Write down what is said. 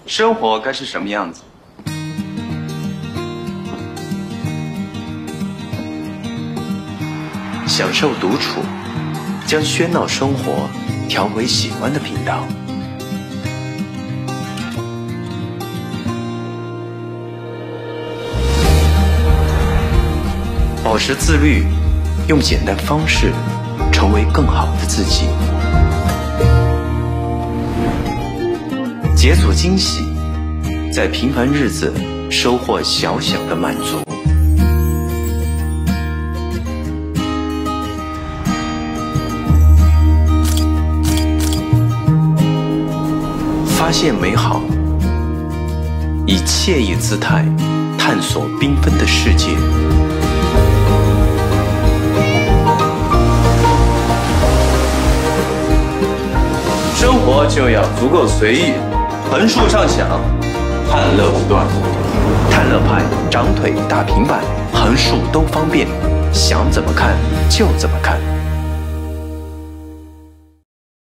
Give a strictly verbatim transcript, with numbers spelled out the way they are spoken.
生活该是什么样子？ 享受独处，将喧闹生活调回喜欢的频道。保持自律，用简单方式成为更好的自己。解锁惊喜，在平凡日子收获小小的满足。发现美好，以惬意姿态探索缤纷的世界。 生活就要足够随意，横竖畅想，盼乐不断。 探乐派长腿大平板，横竖都方便，想怎么看就怎么看。